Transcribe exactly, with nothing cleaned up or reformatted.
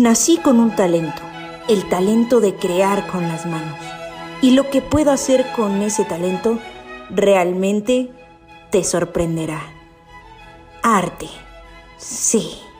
Nací con un talento, el talento de crear con las manos. Y lo que puedo hacer con ese talento realmente te sorprenderá. Arte, sí.